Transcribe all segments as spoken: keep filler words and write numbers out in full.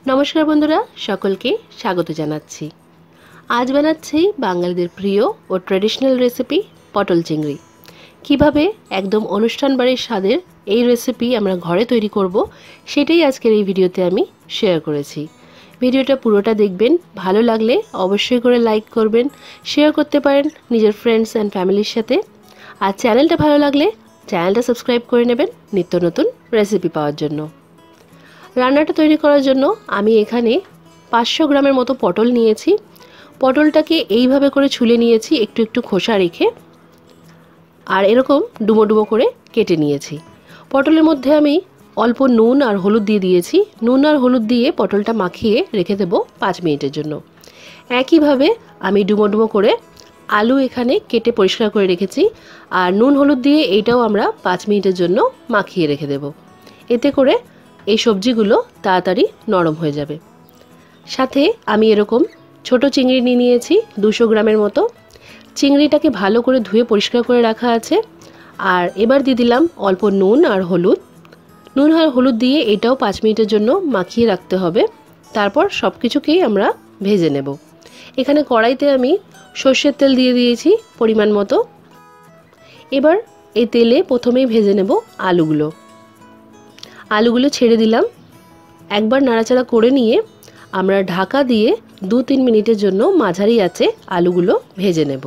नमस्कार बंधुरा सकलके स्वागत जानाच्छि। आज बानाচ্ছি बांगालीदेर प्रिय और ट्रेडिशनल रेसिपि पटल चिंगड़ी। किभाबे एकदम अनुष्ठान बाड़िर स्वादेर এই রেসিপি আমরা ঘরে তৈরি করব সেটাই আজকের এই ভিডিওতে আমি শেয়ার করেছি। ভিডিওটা পুরোটা দেখবেন, ভালো লাগলে অবশ্যই করে লাইক করবেন, শেয়ার করতে পারেন নিজের ফ্রেন্ডস এন্ড ফ্যামিলির সাথে। আর চ্যানেলটা ভালো লাগলে চ্যানেলটা সাবস্ক্রাইব করে নেবেন নিত্য নতুন রেসিপি পাওয়ার জন্য। রান্নাটা তৈরি করার জন্য আমি এখানে পাঁচশো গ্রামের মতো পটল নিয়েছি। পটলটাকে এইভাবে করে ছুলে নিয়েছি একটু একটু খোসা রেখে, আর এরকম ডুমো ডুমো করে কেটে নিয়েছি। পটলের মধ্যে আমি অল্প নুন আর হলুদ দিয়ে দিয়েছি। নুন আর হলুদ দিয়ে পটলটা মাখিয়ে রেখে দেব পাঁচ মিনিটের জন্য। একইভাবে আমি ডুমো ডুমো করে আলু এখানে কেটে পরিষ্কার করে রেখেছি, আর নুন হলুদ দিয়ে এইটাও আমরা পাঁচ মিনিটের জন্য মাখিয়ে রেখে দেব। এতে করে এই সবজিগুলো তাড়াতাড়ি নরম হয়ে যাবে। সাথে আমি এরকম ছোট চিংড়ি নিয়ে নিয়েছি দুশো গ্রামের মতো। চিংড়িটাকে ভালো করে ধুয়ে পরিষ্কার করে রাখা আছে। আর এবার দিয়ে দিলাম অল্প নুন আর হলুদ। নুন আর হলুদ দিয়ে এটাও পাঁচ মিনিটের জন্য মাখিয়ে রাখতে হবে। তারপর সব কিছুকেই আমরা ভেজে নেব। এখানে কড়াইতে আমি সর্ষের তেল দিয়ে দিয়েছি পরিমাণ মতো। এবার এই তেলে প্রথমেই ভেজে নেব আলুগুলো। আলুগুলো ছেড়ে দিলাম। একবার নাড়াচাড়া করে নিয়ে আমরা ঢাকা দিয়ে দু তিন মিনিটের জন্য মাঝারি আঁচে আলুগুলো ভেজে নেব।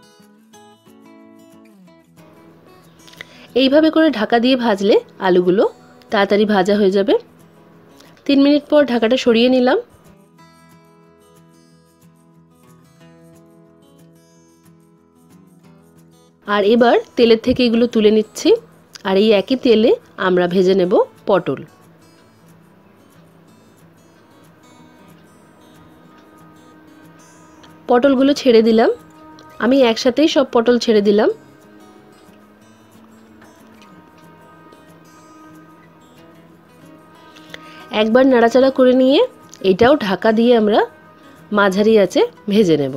এইভাবে করে ঢাকা দিয়ে ভাজলে আলুগুলো তাড়াতাড়ি ভাজা হয়ে যাবে। তিন মিনিট পর ঢাকাটা সরিয়ে নিলাম। আর এবার তেলের থেকে এগুলো তুলে নিচ্ছি। আর এই একই তেলে আমরা ভেজে নেব পটল। পটলগুলো ছেড়ে দিলাম। আমি একসাথেই সব পটল ছেড়ে দিলাম। একবার নাড়াচাড়া করে নিয়ে এটাও ঢাকা দিয়ে আমরা মাঝারি আঁচে ভেজে নেব।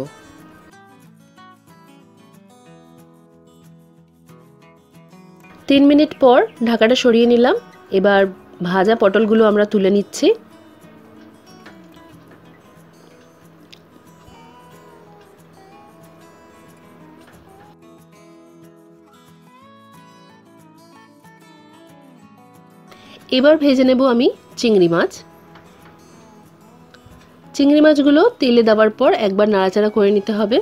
তিন মিনিট পর ঢাকাটা সরিয়ে নিলাম। এবার ভাজা পটলগুলো আমরা তুলে নিচ্ছি। এবার ভেজে নেব আমি চিংড়ি মাছ। চিংড়ি মাছগুলো তেলে দেওয়ার পর একবার নাড়াচাড়া করে নিতে হবে।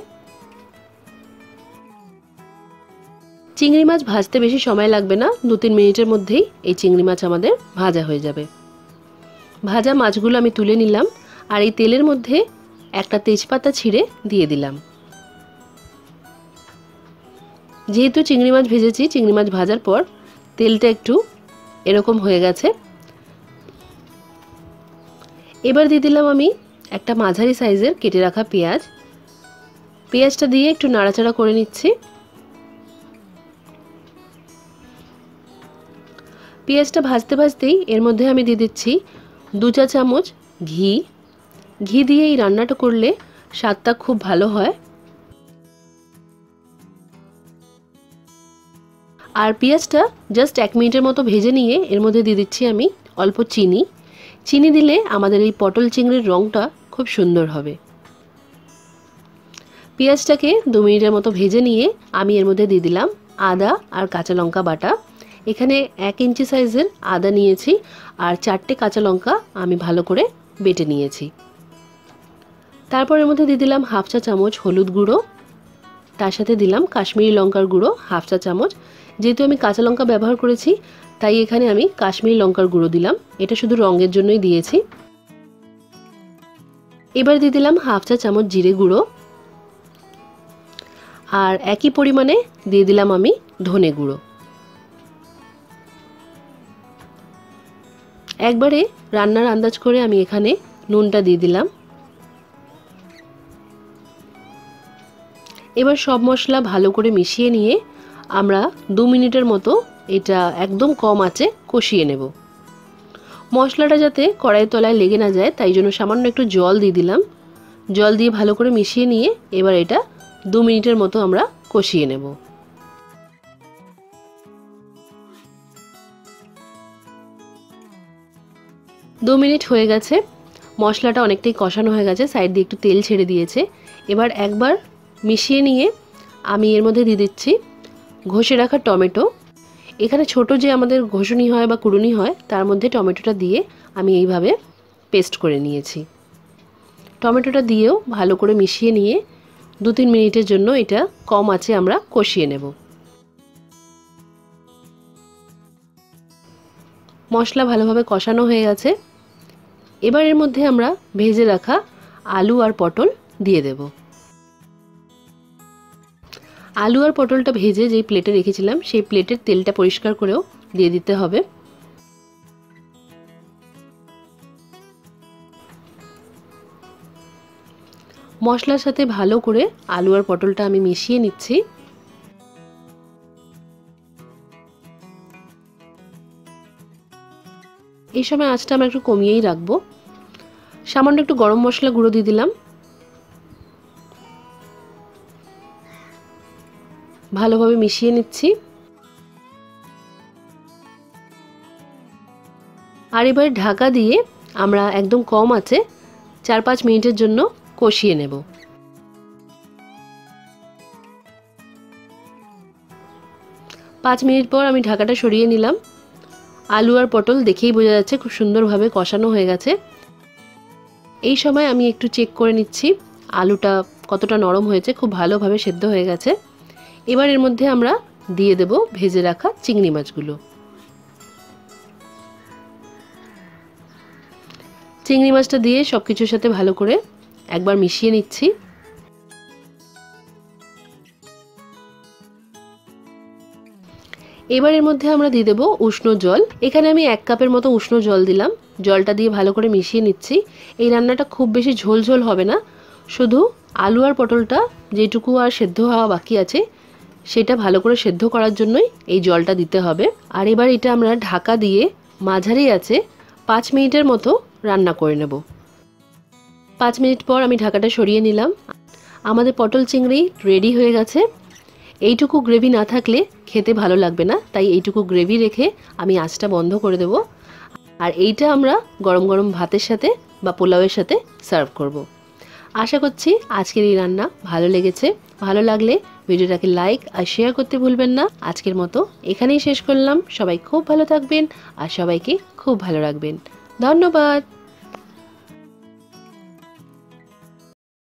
চিংড়ি মাছ ভাজতে বেশি সময় লাগবে না, দু তিন মিনিটের মধ্যেই এই চিংড়ি মাছ আমাদের ভাজা হয়ে যাবে। ভাজা মাছগুলো আমি তুলে নিলাম। আর এই তেলের মধ্যে একটা তেজপাতা ছিঁড়ে দিয়ে দিলাম। যেহেতু চিংড়ি মাছ ভেজেছি, চিংড়ি মাছ ভাজার পর তেলটা একটু এরকম হয়ে গেছে। এবার দিয়ে দিলাম আমি একটা মাঝারি সাইজের কেটে রাখা পেঁয়াজ। পেঁয়াজটা দিয়ে একটু নাড়াচাড়া করে নিচ্ছি। পেঁয়াজটা ভাজতে ভাজতেই এর মধ্যে আমি দিয়ে দিচ্ছি দু চা চামচ ঘি। ঘি দিয়ে এই রান্নাটা করলে স্বাদটা খুব ভালো হয়। আর পেঁয়াজটা জাস্ট এক মিনিটের মতো ভেজে নিয়ে এর মধ্যে দিয়ে দিচ্ছি আমি অল্প চিনি। চিনি দিলে আমাদের এই পটল চিংড়ির রঙটা খুব সুন্দর হবে। পেঁয়াজটাকে দু মিনিটের মতো ভেজে নিয়ে আমি এর মধ্যে দিয়ে দিলাম আদা আর কাঁচা লঙ্কা বাটা। এখানে এক ইঞ্চি সাইজের আদা নিয়েছি, আর চারটে কাঁচা লঙ্কা আমি ভালো করে বেটে নিয়েছি। তারপর এর মধ্যে দিয়ে দিলাম হাফ চা চামচ হলুদ গুঁড়ো। তার সাথে দিলাম কাশ্মীরি লঙ্কার গুঁড়ো হাফ চা চামচ। যেহেতু আমি কাঁচা লঙ্কা ব্যবহার করেছি তাই এখানে আমি কাশ্মীরি লঙ্কার গুঁড়ো দিলাম। এটা শুধু রঙের জন্যই দিয়েছি। এবার দিয়ে দিলাম হাফ চা চামচ জিরে গুঁড়ো। আর একই পরিমাণে দিয়ে দিলাম আমি ধনে গুঁড়ো। একবারে রান্নার আন্দাজ করে আমি এখানে নুনটা দিয়ে দিলাম। এবার সব মশলা ভালো করে মিশিয়ে নিয়ে আমরা দু মিনিটের মতো এটা একদম কম আঁচে কষিয়ে নেব। মশলাটা যাতে কড়াইয়ের তলায় লেগে না যায় তাই জন্য সামান্য একটু জল দিয়ে দিলাম। জল দিয়ে ভালো করে মিশিয়ে নিয়ে এবার এটা দু মিনিটের মতো আমরা কষিয়ে নেব। দু মিনিট হয়ে গেছে। মশলাটা অনেকটাই কষানো হয়ে গেছে, সাইড দিয়ে একটু তেল ছেড়ে দিয়েছে। এবার একবার মিশিয়ে নিয়ে আমি এর মধ্যে দিয়ে দিচ্ছি ঘষে রাখা টমেটো। এখানে ছোট যে আমাদের ঘষুনি হয় বা কুড়ুনি হয় তার মধ্যে টমেটোটা দিয়ে আমি এইভাবে পেস্ট করে নিয়েছি। টমেটোটা দিয়েও ভালো করে মিশিয়ে নিয়ে দু তিন মিনিটের জন্য এটা কম আঁচে আমরা কষিয়ে নেব। মশলা ভালোভাবে কষানো হয়ে গেছে। এবার এর মধ্যে আমরা ভেজে রাখা আলু আর পটল দিয়ে দেব। আলু আর পটলটা ভেজে যেই প্লেটে রেখেছিলাম সেই প্লেটের তেলটা পরিষ্কার করেও দিয়ে দিতে হবে। মশলার সাথে ভালো করে আলু আর পটলটা আমি মিশিয়ে নিচ্ছি। এই সময় আঁচটা আমরা একটু কমিয়েই রাখবো। সামান্য একটু গরম মশলা গুঁড়ো দিয়ে দিলাম। ভালোভাবে মিশিয়ে নিচ্ছি। আর এবার ঢাকা দিয়ে আমরা একদম কম আঁচে চার পাঁচ মিনিটের জন্য কষিয়ে নেব। পাঁচ মিনিট পর আমি ঢাকাটা সরিয়ে নিলাম। আলু আর পটল দেখেই বোঝা যাচ্ছে খুব সুন্দরভাবে কষানো হয়ে গেছে। এই সময় আমি একটু চেক করে নিচ্ছি আলুটা কতটা নরম হয়েছে, খুব ভালোভাবে সেদ্ধ হয়ে গেছে। এবার এর মধ্যে আমরা দিয়ে দেব ভেজে রাখা চিংড়ি মাছগুলো। চিংড়ি মাছটা দিয়ে সব কিছুর সাথে ভালো করে একবার মিশিয়ে নিচ্ছি। এবার এর মধ্যে আমরা দিয়ে দেব উষ্ণ জল। এখানে আমি এক কাপের মতো উষ্ণ জল দিলাম। জলটা দিয়ে ভালো করে মিশিয়ে নিচ্ছি। এই রান্নাটা খুব বেশি ঝোল ঝোল হবে না, শুধু আলু আর পটলটা যেটুকু আর সেদ্ধ হওয়া বাকি আছে সেটা ভালো করে সেদ্ধ করার জন্যই এই জলটা দিতে হবে। আর এবার এটা আমরা ঢাকা দিয়ে মাঝারি আছে পাঁচ মিনিটের মতো রান্না করে নেব। পাঁচ মিনিট পর আমি ঢাকাটা সরিয়ে নিলাম। আমাদের পটল চিংড়ি রেডি হয়ে গেছে। এইটুকু গ্রেভি না থাকলে খেতে ভালো লাগবে না, তাই এইটুকু গ্রেভি রেখে আমি আঁচটা বন্ধ করে দেব। আর এইটা আমরা গরম গরম ভাতের সাথে বা পোলাওয়ের সাথে সার্ভ করব। আশা করছি আজকের এই রান্না ভালো লেগেছে। ভালো লাগলে ভিডিওটাকে লাইক আর শেয়ার করতে ভুলবেন না। আজকের মতো এখানেই শেষ করলাম। সবাই খুব ভালো থাকবেন আর সবাইকে খুব ভালো রাখবেন। ধন্যবাদ।